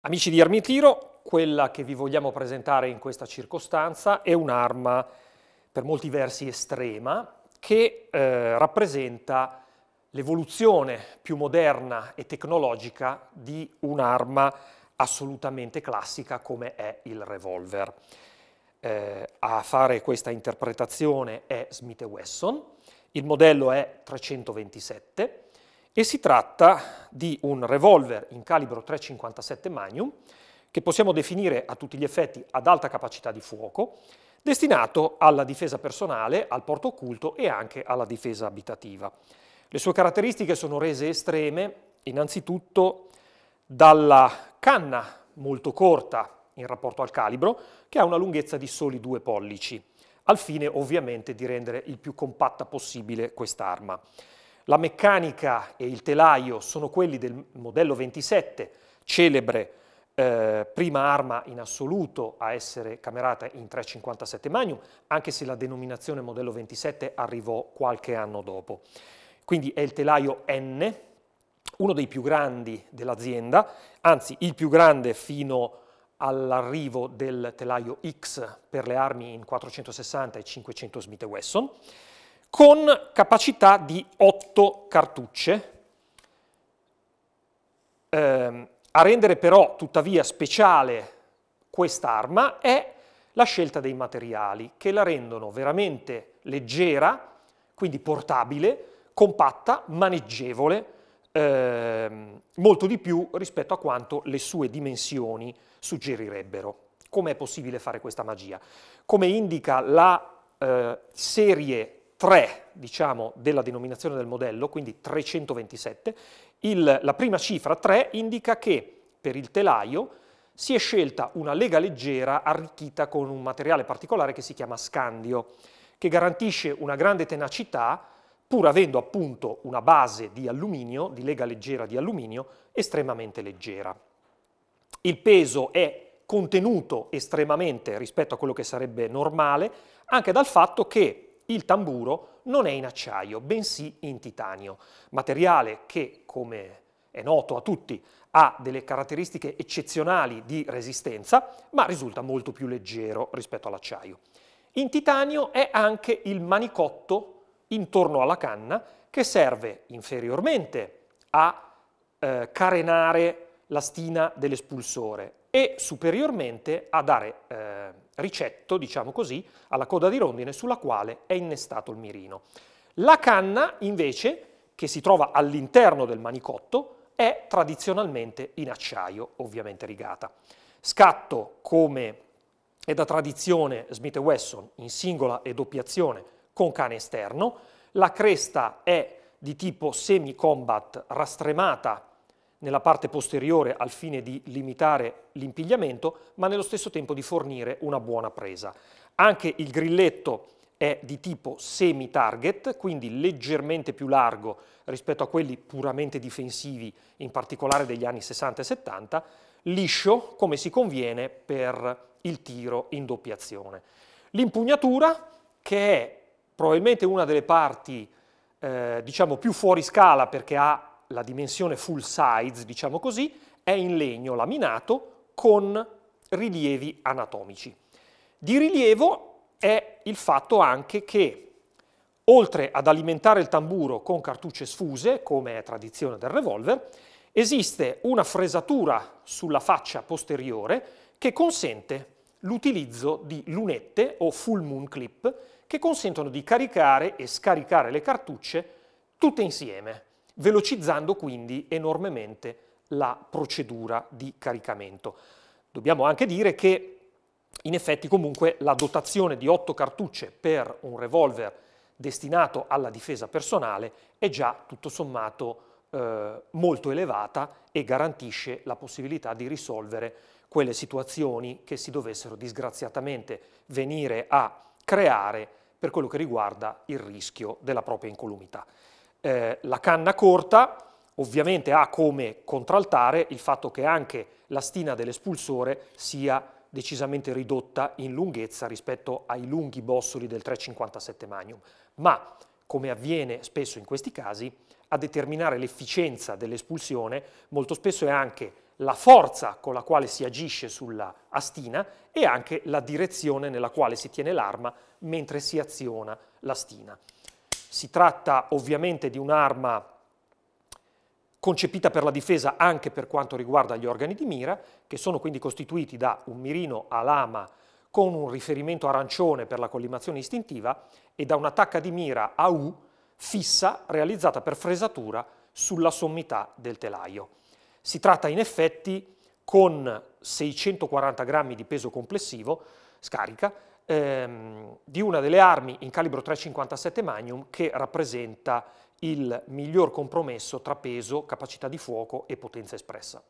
Amici di Armi e Tiro, quella che vi vogliamo presentare in questa circostanza è un'arma per molti versi estrema che rappresenta l'evoluzione più moderna e tecnologica di un'arma assolutamente classica come è il revolver. A fare questa interpretazione è Smith & Wesson, il modello è 327 e si tratta di un revolver in calibro .357 Magnum che possiamo definire a tutti gli effetti ad alta capacità di fuoco, destinato alla difesa personale, al porto occulto e anche alla difesa abitativa. Le sue caratteristiche sono rese estreme innanzitutto dalla canna molto corta in rapporto al calibro, che ha una lunghezza di soli 2 pollici, al fine ovviamente di rendere il più compatta possibile quest'arma. La meccanica e il telaio sono quelli del modello 27, celebre prima arma in assoluto a essere camerata in 357 Magnum, anche se la denominazione modello 27 arrivò qualche anno dopo. Quindi è il telaio N, uno dei più grandi dell'azienda, anzi il più grande fino all'arrivo del telaio X per le armi in 460 e 500 Smith & Wesson, con capacità di 8 cartucce. A rendere però tuttavia speciale quest'arma è la scelta dei materiali, che la rendono veramente leggera, quindi portabile, compatta, maneggevole, molto di più rispetto a quanto le sue dimensioni suggerirebbero. Come è possibile fare questa magia? Come indica la serie 3, diciamo, della denominazione del modello, quindi 327, la prima cifra 3 indica che per il telaio si è scelta una lega leggera arricchita con un materiale particolare che si chiama scandio, che garantisce una grande tenacità pur avendo appunto una base di alluminio, di lega leggera di alluminio, estremamente leggera. Il peso è contenuto estremamente rispetto a quello che sarebbe normale, anche dal fatto che il tamburo non è in acciaio, bensì in titanio, materiale che, come è noto a tutti, ha delle caratteristiche eccezionali di resistenza, ma risulta molto più leggero rispetto all'acciaio. In titanio è anche il manicotto intorno alla canna che serve inferiormente a carenare la stina dell'espulsore e superiormente a dare ricetto, diciamo così, alla coda di rondine sulla quale è innestato il mirino. La canna, invece, che si trova all'interno del manicotto, è tradizionalmente in acciaio, ovviamente rigata. Scatto, come è da tradizione Smith & Wesson, in singola e doppia azione con cane esterno. La cresta è di tipo semi-combat rastremata nella parte posteriore al fine di limitare l'impigliamento, ma nello stesso tempo di fornire una buona presa. Anche il grilletto è di tipo semi-target, quindi leggermente più largo rispetto a quelli puramente difensivi, in particolare degli anni 60 e 70, liscio come si conviene per il tiro in doppia azione. L'impugnatura, che è probabilmente una delle parti diciamo più fuori scala perché ha la dimensione full size, diciamo così, è in legno laminato con rilievi anatomici. Di rilievo è il fatto anche che, oltre ad alimentare il tamburo con cartucce sfuse, come è tradizione del revolver, esiste una fresatura sulla faccia posteriore che consente l'utilizzo di lunette o full moon clip che consentono di caricare e scaricare le cartucce tutte insieme, velocizzando quindi enormemente la procedura di caricamento. Dobbiamo anche dire che in effetti comunque la dotazione di 8 cartucce per un revolver destinato alla difesa personale è già tutto sommato molto elevata e garantisce la possibilità di risolvere quelle situazioni che si dovessero disgraziatamente venire a creare per quello che riguarda il rischio della propria incolumità. La canna corta ovviamente ha come contraltare il fatto che anche la stina dell'espulsore sia decisamente ridotta in lunghezza rispetto ai lunghi bossoli del 357 Magnum, ma come avviene spesso in questi casi, a determinare l'efficienza dell'espulsione molto spesso è anche la forza con la quale si agisce sulla astina e anche la direzione nella quale si tiene l'arma mentre si aziona l'astina. Si tratta ovviamente di un'arma concepita per la difesa anche per quanto riguarda gli organi di mira, che sono quindi costituiti da un mirino a lama con un riferimento arancione per la collimazione istintiva e da un'attacca di mira a U fissa realizzata per fresatura sulla sommità del telaio. Si tratta in effetti, con 640 grammi di peso complessivo, scarica, di una delle armi in calibro 3,57 Magnum che rappresenta il miglior compromesso tra peso, capacità di fuoco e potenza espressa.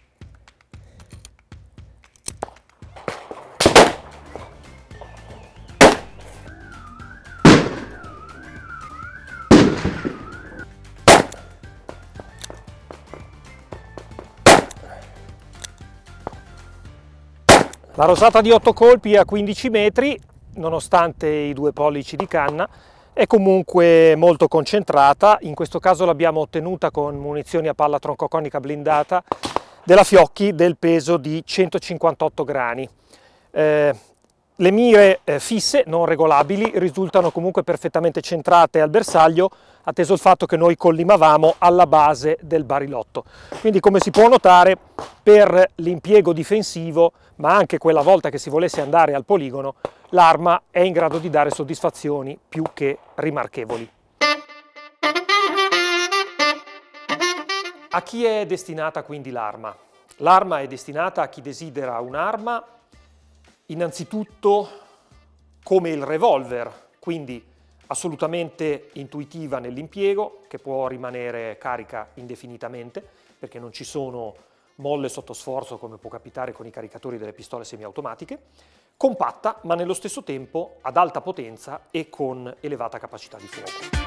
La rosata di 8 colpi a 15 metri, nonostante i 2 pollici di canna, è comunque molto concentrata. In questo caso l'abbiamo ottenuta con munizioni a palla troncoconica blindata della Fiocchi del peso di 158 grani. Le mire fisse, non regolabili, risultano comunque perfettamente centrate al bersaglio, atteso il fatto che noi collimavamo alla base del barilotto. Quindi, come si può notare, per l'impiego difensivo, ma anche quella volta che si volesse andare al poligono, l'arma è in grado di dare soddisfazioni più che rimarchevoli. A chi è destinata quindi l'arma? L'arma è destinata a chi desidera un'arma innanzitutto come il revolver, quindi assolutamente intuitiva nell'impiego, che può rimanere carica indefinitamente, perché non ci sono molle sotto sforzo come può capitare con i caricatori delle pistole semiautomatiche, compatta ma nello stesso tempo ad alta potenza e con elevata capacità di fuoco.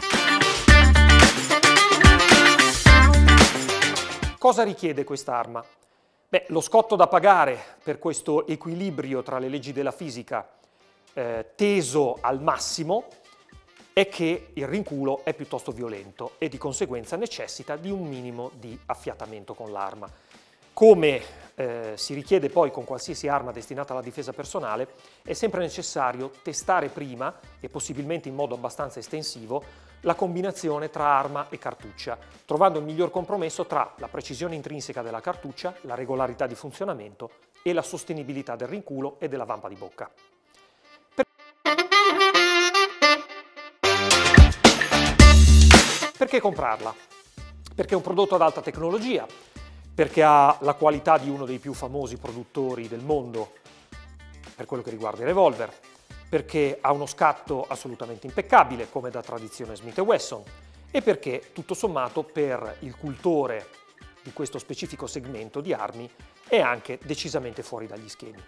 Cosa richiede quest'arma? Beh, lo scotto da pagare per questo equilibrio tra le leggi della fisica teso al massimo è che il rinculo è piuttosto violento e di conseguenza necessita di un minimo di affiatamento con l'arma. Come si richiede poi con qualsiasi arma destinata alla difesa personale, è sempre necessario testare prima, e possibilmente in modo abbastanza estensivo, la combinazione tra arma e cartuccia, trovando il miglior compromesso tra la precisione intrinseca della cartuccia, la regolarità di funzionamento e la sostenibilità del rinculo e della vampa di bocca. Perché comprarla? Perché è un prodotto ad alta tecnologia, perché ha la qualità di uno dei più famosi produttori del mondo per quello che riguarda i revolver, perché ha uno scatto assolutamente impeccabile, come da tradizione Smith & Wesson, e perché, tutto sommato, per il cultore di questo specifico segmento di armi è anche decisamente fuori dagli schemi.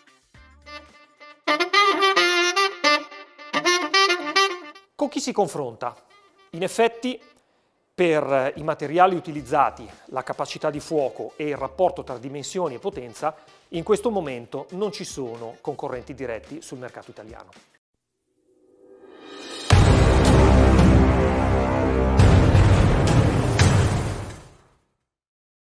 Con chi si confronta? In effetti, per i materiali utilizzati, la capacità di fuoco e il rapporto tra dimensioni e potenza, in questo momento non ci sono concorrenti diretti sul mercato italiano.